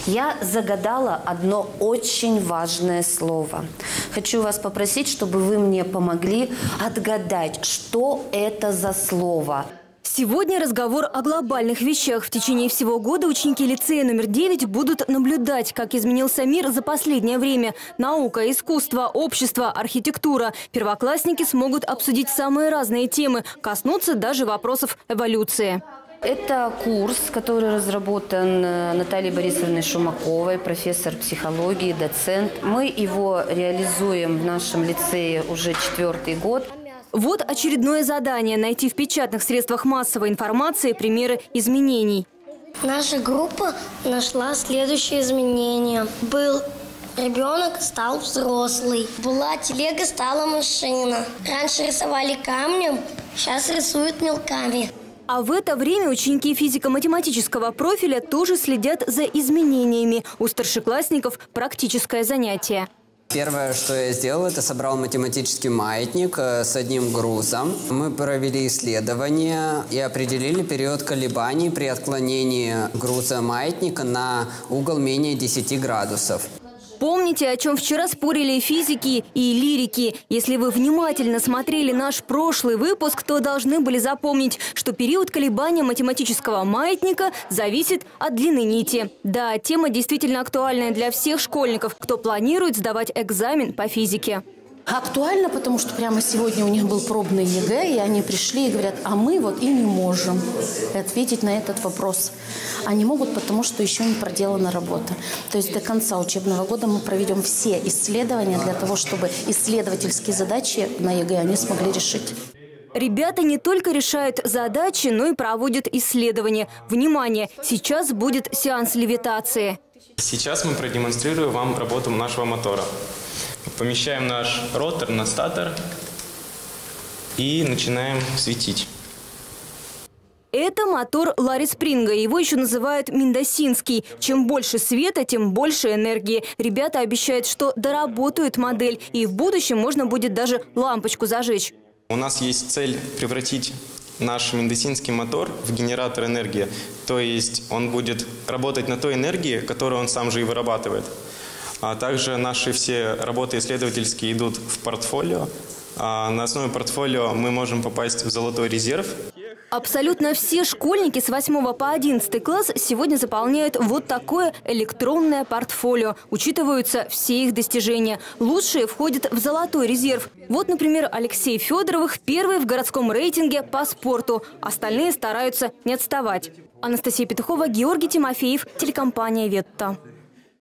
Я загадала одно очень важное слово. Хочу вас попросить, чтобы вы мне помогли отгадать, что это за слово. Сегодня разговор о глобальных вещах. В течение всего года ученики лицея номер 9 будут наблюдать, как изменился мир за последнее время. Наука, искусство, общество, архитектура. Первоклассники смогут обсудить самые разные темы, коснуться даже вопросов эволюции. Это курс, который разработан Натальей Борисовной Шумаковой, профессор психологии, доцент. Мы его реализуем в нашем лицее уже 4-й год. Вот очередное задание – найти в печатных средствах массовой информации примеры изменений. Наша группа нашла следующее изменение. Был ребенок, стал взрослый. Была телега, стала машина. Раньше рисовали камнем, сейчас рисуют мелками. А в это время ученики физико-математического профиля тоже следят за изменениями. У старшеклассников практическое занятие. Первое, что я сделал, это собрал математический маятник с одним грузом. Мы провели исследование и определили период колебаний при отклонении груза маятника на угол менее 10 градусов. Помните, о чем вчера спорили и физики, и лирики? Если вы внимательно смотрели наш прошлый выпуск, то должны были запомнить, что период колебания математического маятника зависит от длины нити. Да, тема действительно актуальная для всех школьников, кто планирует сдавать экзамен по физике. Актуально, потому что прямо сегодня у них был пробный ЕГЭ, и они пришли и говорят, а мы вот и не можем ответить на этот вопрос. Они могут, потому что еще не проделана работа. То есть до конца учебного года мы проведем все исследования для того, чтобы исследовательские задачи на ЕГЭ они смогли решить. Ребята не только решают задачи, но и проводят исследования. Внимание! Сейчас будет сеанс левитации. Сейчас мы продемонстрируем вам работу нашего мотора. Помещаем наш ротор на статор и начинаем светить. Это мотор Ларри Спринга. Его еще называют Мендосинский. Чем больше света, тем больше энергии. Ребята обещают, что доработают модель. И в будущем можно будет даже лампочку зажечь. У нас есть цель превратить наш Мендосинский мотор в генератор энергии. То есть он будет работать на той энергии, которую он сам же и вырабатывает. А также наши все работы исследовательские идут в портфолио. На основе портфолио мы можем попасть в золотой резерв. Абсолютно все школьники с 8 по 11 класс сегодня заполняют вот такое электронное портфолио. Учитываются все их достижения. Лучшие входят в золотой резерв. Вот, например, Алексей Федоровых первый в городском рейтинге по спорту. Остальные стараются не отставать. Анастасия Петухова, Георгий Тимофеев, телекомпания «Ветта».